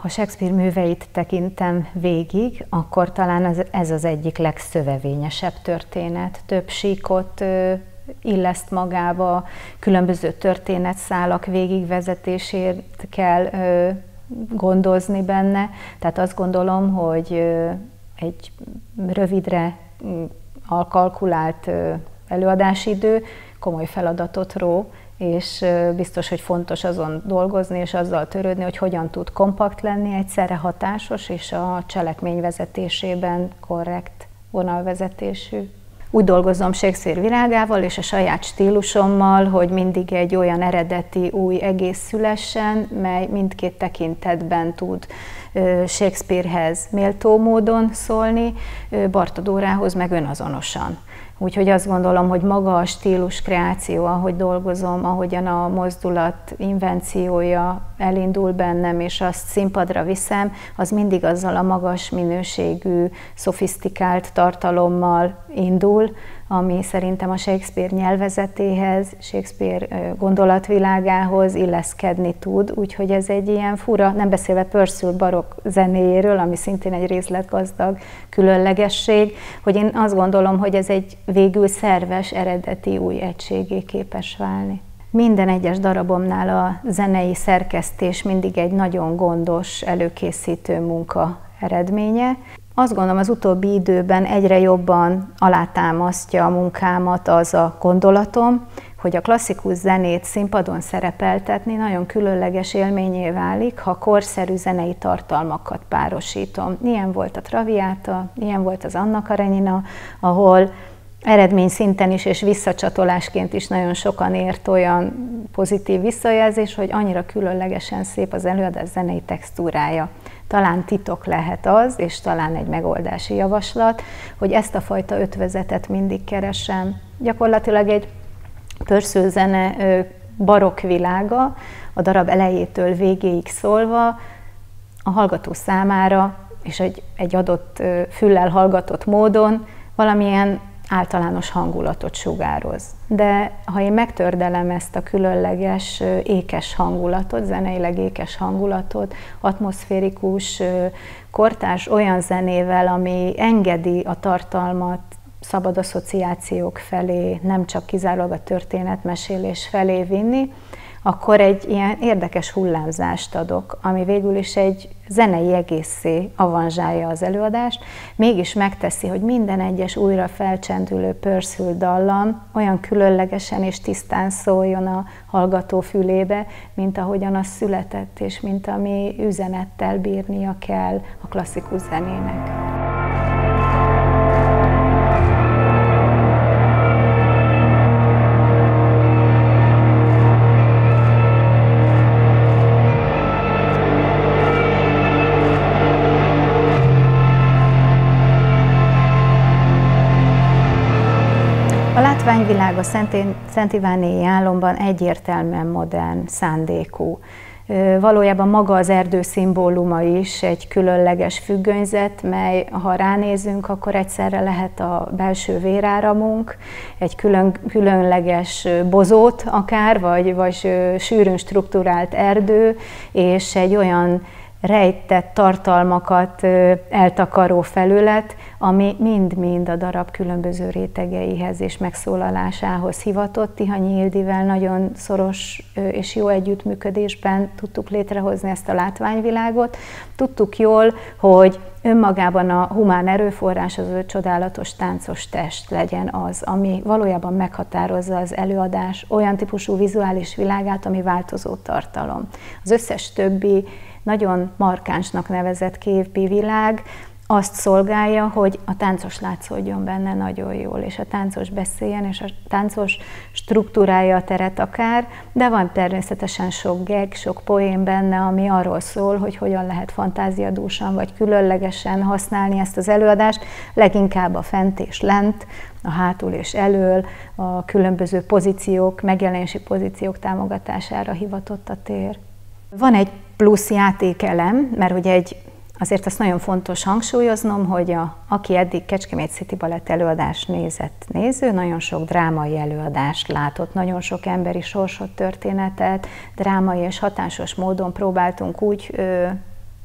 Ha Shakespeare műveit tekintem végig, akkor talán ez az egyik legszövevényesebb történet. Több síkot illeszt magába, különböző történetszálak végigvezetését kell gondozni benne. Tehát azt gondolom, hogy egy rövidre kalkulált előadási idő komoly feladatot ró, és biztos, hogy fontos azon dolgozni, és azzal törődni, hogy hogyan tud kompakt lenni, egyszerre hatásos, és a cselekmény vezetésében korrekt vonalvezetésű. Úgy dolgozom Shakespeare világával és a saját stílusommal, hogy mindig egy olyan eredeti új egész szülessen, mely mindkét tekintetben tud Shakespearehez méltó módon szólni, Bartók Dórához meg önazonosan. Úgyhogy azt gondolom, hogy maga a stílus kreáció, ahogy dolgozom, ahogyan a mozdulat invenciója elindul bennem, és azt színpadra viszem, az mindig azzal a magas minőségű, szofisztikált tartalommal indul, ami szerintem a Shakespeare nyelvezetéhez, Shakespeare gondolatvilágához illeszkedni tud, úgyhogy ez egy ilyen fura, nem beszélve Purcell barokk zenéjéről, ami szintén egy részletgazdag különlegesség, hogy én azt gondolom, hogy ez egy végül szerves, eredeti új egységé képes válni. Minden egyes darabomnál a zenei szerkesztés mindig egy nagyon gondos, előkészítő munka eredménye. Azt gondolom, az utóbbi időben egyre jobban alátámasztja a munkámat az a gondolatom, hogy a klasszikus zenét színpadon szerepeltetni nagyon különleges élményé válik, ha korszerű zenei tartalmakat párosítom. Ilyen volt a Traviata, ilyen volt az Anna Karenina, ahol eredményszinten is és visszacsatolásként is nagyon sokan ért olyan pozitív visszajelzés, hogy annyira különlegesen szép az előadás zenei textúrája. Talán titok lehet az, és talán egy megoldási javaslat, hogy ezt a fajta ötvözetet mindig keresem. Gyakorlatilag egy Purcell zene barokk világa, a darab elejétől végéig szólva, a hallgató számára, és egy adott füllel hallgatott módon valamilyen általános hangulatot sugároz. De ha én megtördelem ezt a különleges, ékes hangulatot, zeneileg ékes hangulatot, atmoszférikus, kortárs olyan zenével, ami engedi a tartalmat szabad asszociációk felé, nem csak kizárólag a történetmesélés felé vinni, akkor egy ilyen érdekes hullámzást adok, ami végül is egy zenei egészé avanzsálja az előadást, mégis megteszi, hogy minden egyes újra felcsendülő Purcell dallam olyan különlegesen és tisztán szóljon a hallgató fülébe, mint ahogyan az született, és mint ami üzenettel bírnia kell a klasszikus zenének. A látványvilág a Szent Ivánélyi álomban egyértelműen modern szándékú. Valójában maga az erdő szimbóluma is egy különleges függönyzet, mely, ha ránézünk, akkor egyszerre lehet a belső véráramunk, egy különleges bozót akár, vagy sűrűn strukturált erdő, és egy olyan rejtett tartalmakat eltakaró felület, ami mind-mind a darab különböző rétegeihez és megszólalásához hivatott. Tihanyi Ildivel nagyon szoros és jó együttműködésben tudtuk létrehozni ezt a látványvilágot. Tudtuk jól, hogy önmagában a humán erőforrás, az ő csodálatos táncos test legyen az, ami valójában meghatározza az előadás olyan típusú vizuális világát, ami változó tartalom. Az összes többi nagyon markánsnak nevezett képi világ azt szolgálja, hogy a táncos látszódjon benne nagyon jól, és a táncos beszéljen, és a táncos struktúrája a teret akár, de van természetesen sok gag, sok poén benne, ami arról szól, hogy hogyan lehet fantáziadúsan vagy különlegesen használni ezt az előadást, leginkább a fent és lent, a hátul és elől, a különböző pozíciók, megjelenési pozíciók támogatására hivatott a tér. Van egy plusz játékelem, mert ugye azért azt nagyon fontos hangsúlyoznom, hogy aki eddig Kecskemét City Balett előadást nézett néző, nagyon sok drámai előadást látott, nagyon sok emberi sorsot, történetet, drámai és hatásos módon próbáltunk úgy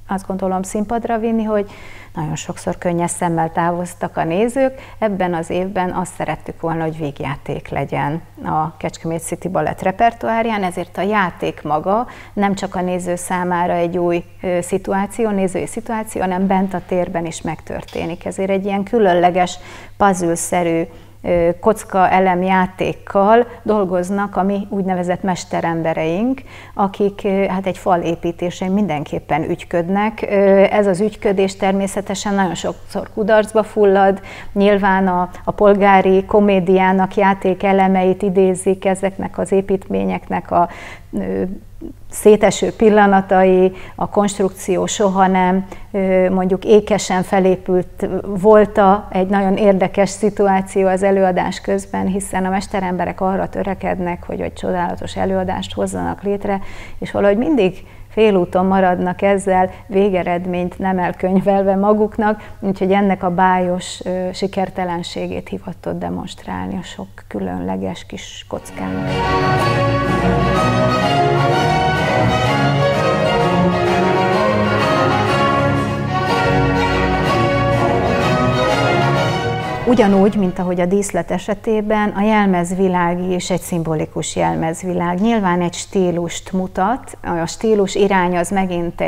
azt gondolom színpadra vinni, hogy nagyon sokszor könnyes szemmel távoztak a nézők. Ebben az évben azt szerettük volna, hogy vígjáték legyen a Kecskemét City Balett repertoárján, ezért a játék maga nem csak a néző számára egy új szituáció, nézői szituáció, hanem bent a térben is megtörténik. Ezért egy ilyen különleges, puzzle-szerű kocka elemjátékkal dolgoznak a mi úgynevezett mesterembereink, akik hát egy fal építésén mindenképpen ügyködnek. Ez az ügyködés természetesen nagyon sokszor kudarcba fullad, nyilván a polgári komédiának játék elemeit idézik ezeknek az építményeknek a széteső pillanatai, a konstrukció soha nem, mondjuk ékesen felépült volta egy nagyon érdekes szituáció az előadás közben, hiszen a mesteremberek arra törekednek, hogy egy csodálatos előadást hozzanak létre, és valahogy mindig félúton maradnak ezzel, végeredményt nem elkönyvelve maguknak, úgyhogy ennek a bájos sikertelenségét hivatott demonstrálni a sok különleges kis kockának. Ugyanúgy, mint ahogy a díszlet esetében, a jelmezvilág is egy szimbolikus jelmezvilág. Nyilván egy stílust mutat, a stílus irány az megint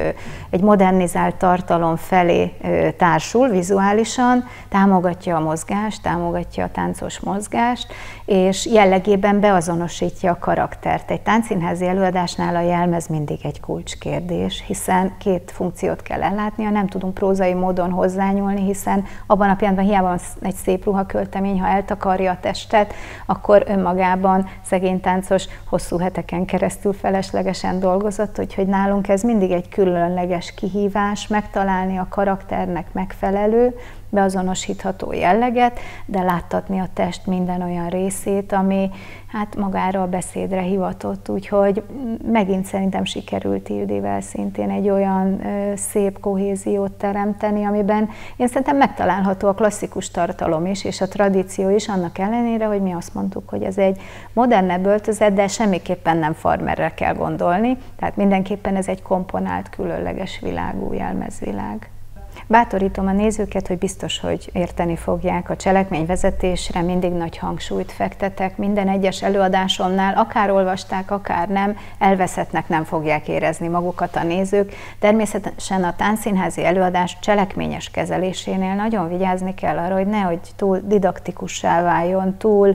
egy modernizált tartalom felé társul vizuálisan, támogatja a mozgást, támogatja a táncos mozgást, és jellegében beazonosítja a karaktert. Egy táncszínházi előadásnál a jelmez mindig egy kulcskérdés, hiszen két funkciót kell ellátnia, nem tudunk prózai módon hozzányúlni, hiszen abban a pillanatban hiába egy szép ruhaköltemény, ha eltakarja a testet, akkor önmagában szegény táncos hosszú heteken keresztül feleslegesen dolgozott, úgyhogy nálunk ez mindig egy különleges kihívás, megtalálni a karakternek megfelelő, beazonosítható jelleget, de láttatni a test minden olyan részét, ami hát magára a beszédre hivatott, úgyhogy megint szerintem sikerült Ildivel szintén egy olyan szép kohéziót teremteni, amiben én szerintem megtalálható a klasszikus tartalom is, és a tradíció is, annak ellenére, hogy mi azt mondtuk, hogy ez egy modernebb öltözet, de semmiképpen nem farmerre kell gondolni, tehát mindenképpen ez egy komponált, különleges világú jelmezvilág. Bátorítom a nézőket, hogy biztos, hogy érteni fogják a cselekményvezetésre, mindig nagy hangsúlyt fektetek, minden egyes előadásomnál, akár olvasták, akár nem, elveszettnek nem fogják érezni magukat a nézők. Természetesen a táncszínházi előadás cselekményes kezelésénél nagyon vigyázni kell arra, hogy nehogy túl didaktikussá váljon, túl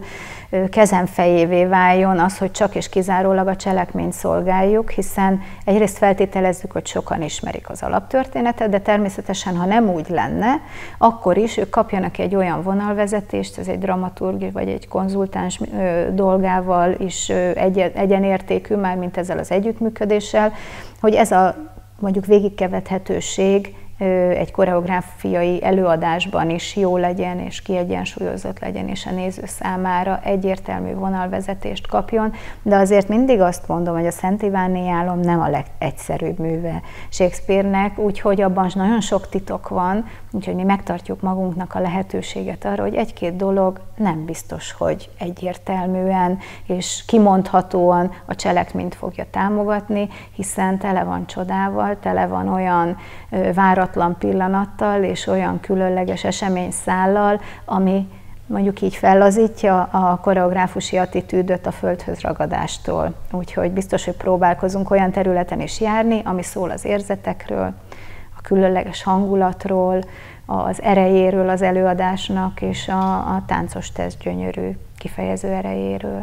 kezemfejévé váljon az, hogy csak és kizárólag a cselekményt szolgáljuk, hiszen egyrészt feltételezzük, hogy sokan ismerik az alaptörténetet, de természetesen, ha nem úgy lenne, akkor is ők kapjanak egy olyan vonalvezetést, ez egy dramaturg vagy egy konzultáns dolgával is egyenértékű, már mint ezzel az együttműködéssel, hogy ez a mondjuk végigkövethetőség egy koreográfiai előadásban is jó legyen, és kiegyensúlyozott legyen, és a néző számára egyértelmű vonalvezetést kapjon, de azért mindig azt mondom, hogy a Szent Iváné álom nem a legegyszerűbb műve Shakespeare-nek, úgyhogy abban nagyon sok titok van, úgyhogy mi megtartjuk magunknak a lehetőséget arra, hogy egy-két dolog nem biztos, hogy egyértelműen és kimondhatóan a cselekményt fogja támogatni, hiszen tele van csodával, tele van olyan váratlan pillanattal és olyan különleges eseményszállal, ami mondjuk így fellazítja a koreográfusi attitűdöt a földhöz ragadástól. Úgyhogy biztos, hogy próbálkozunk olyan területen is járni, ami szól az érzetekről, a különleges hangulatról, az erejéről az előadásnak, és a táncos teszt gyönyörű kifejező erejéről.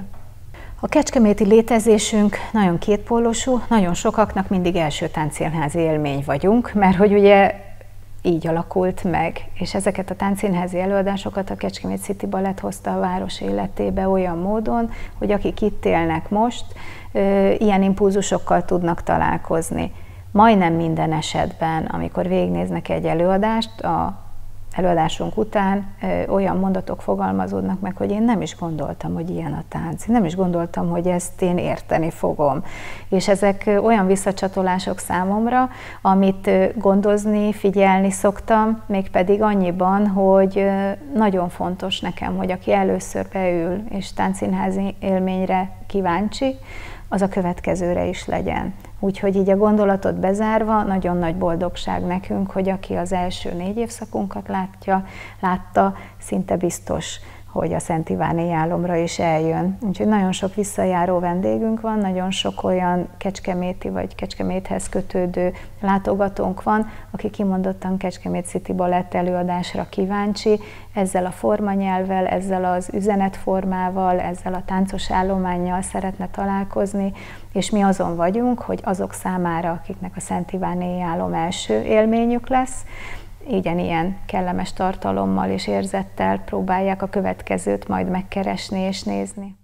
A kecskeméti létezésünk nagyon kétpólusú, nagyon sokaknak mindig első táncszínházi élmény vagyunk, mert hogy ugye így alakult meg, és ezeket a táncszínházi előadásokat a Kecskemét City Balett hozta a város életébe olyan módon, hogy akik itt élnek most, ilyen impulzusokkal tudnak találkozni. Majdnem minden esetben, amikor végignéznek egy előadást, a előadásunk után olyan mondatok fogalmazódnak meg, hogy én nem is gondoltam, hogy ilyen a tánc. Én nem is gondoltam, hogy ezt én érteni fogom. És ezek olyan visszacsatolások számomra, amit gondozni, figyelni szoktam, mégpedig annyiban, hogy nagyon fontos nekem, hogy aki először beül és táncszínházi élményre kíváncsi, az a következőre is legyen. Úgyhogy így a gondolatot bezárva, nagyon nagy boldogság nekünk, hogy aki az első 4 évszakunkat látta, szinte biztos, hogy a Szent Iváné álomra is eljön. Úgyhogy nagyon sok visszajáró vendégünk van, nagyon sok olyan kecskeméti vagy Kecskeméthez kötődő látogatónk van, aki kimondottan Kecskemét City Balett előadásra kíváncsi, ezzel a formanyelvvel, ezzel az üzenetformával, ezzel a táncos állománnyal szeretne találkozni, és mi azon vagyunk, hogy azok számára, akiknek a Szent Iváné álom első élményük lesz, ilyen kellemes tartalommal és érzettel próbálják a következőt majd megkeresni és nézni.